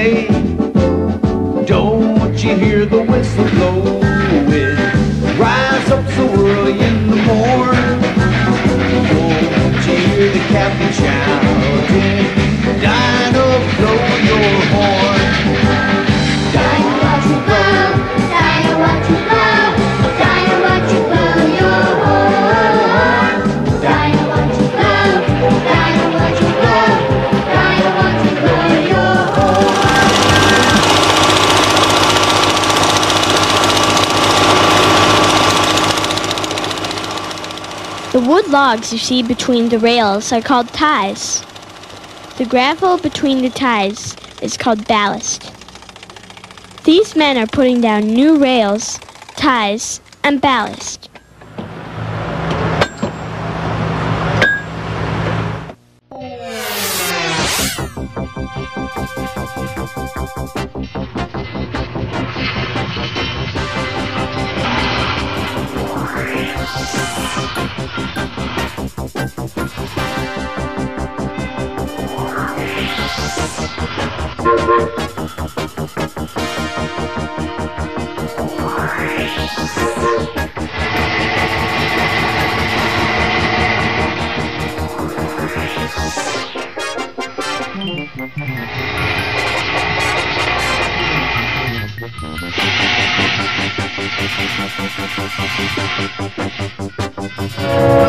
day. Don't you hear the whistle blowing? Rise up so early in the morn. Don't you hear the captain shouting? Dinah, blow your horn. Dinah, won't you blow? Dinah, won't you blow? Dinah, won't you blow your horn? Dinah, won't you blow? Dinah, won't you blow? Dinah, won't you blow your horn? The wood logs you see between the rails are called ties. The gravel between the ties is called ballast. These men are putting down new rails, ties, and ballast. Thank you.